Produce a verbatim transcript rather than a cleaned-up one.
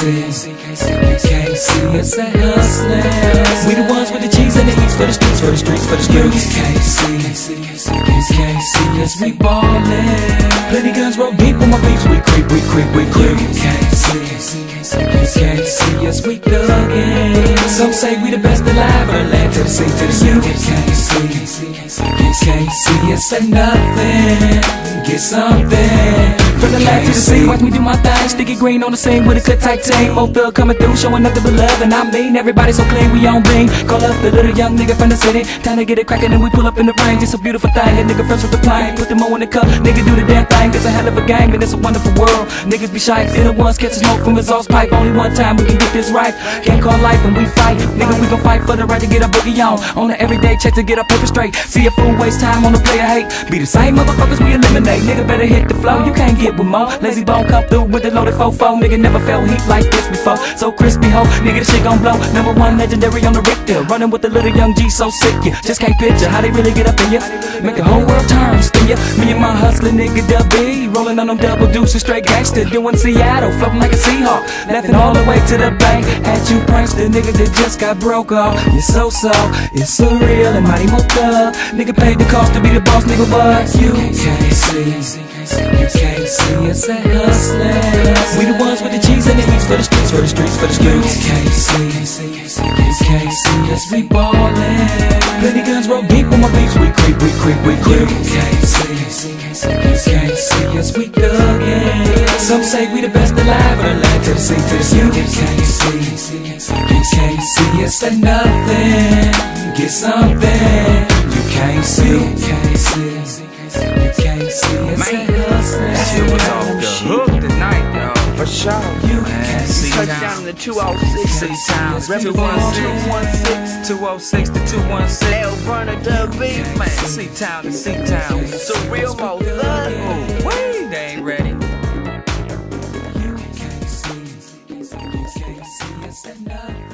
see us, you can't see us at hustlers. We the ones with the cheese and the eats for the streets, for the streets, for the streets. You can't see us, you can't see us, we ballin'. Plenty guns roll deep on my beats, we creep, we creep, we creep. You can't see us, you can't see us, we thuggin'. Some say we the best alive, but land to the sea, to the sea. You can't see us, you can't see us at nothing. Get something. From the land to the sea, watch me do my thing. Sticky green on the scene with a clip tight team. Mo thug coming through, showing nothing but love. And I mean, everybody so clean, we on beam. Call up the little young nigga from the city. Time to get it crackin' and we pull up in the range. It's a beautiful thing, a nigga fresh with the plane. Put them on in the cup, nigga do the damn thing. It's a hell of a game and it's a wonderful world. Niggas be shy, they the ones catching smoke from exhaust pipe. Only one time we can get this right. Can't call life and we fight. Nigga, we gon' fight for the right to get a boogie on. On the everyday check to get our paper straight. See a fool waste time on the player hate. Be the same motherfuckers we eliminate. Nigga better hit the flow, you can't get with more. Lazy bone come through with the loaded fofo. Nigga never felt heat like this before. So crispy ho, nigga the shit gon' blow. Number one legendary on the Richter. Running with the little young G so sick ya. Just can't picture how they really get up in ya. Make the whole world turn, spin ya. Me and my hustling nigga W B. Rolling on them double deuces, straight gangster. Doing Seattle, floating like a Seahawk. Laughing all the way to the bank. At you prankster, nigga that just got broke off. You're so soft, it's surreal and mighty more thug. Nigga paid the cost to be the boss, nigga, but you can't see us. You can't see us at hustlers. We the ones with the cheese and the eats for the streets, for the streets, for the streets. You can't see us, you can't see us, we ballin'. Plenty guns roll deep on my beats, we creep, we creep, we creep. You can't see us, you can't see us, we thuggin'. Some say we the best alive, but land to the sea, to the sea. You can't see us, you can't see us at nothing. Get something. You can't see, you can't see us, you can't see us at hustlers. That shit was off the hook tonight, y'all. For sure. You man, touchdown to two oh six. C-Town, two one six, two oh six to two one six. L. Burner W B, man. C-Town to C-Town. Surreal Mo Thug. Ooh, wait, they ain't ready. You can't see us, you can't see us at nothing.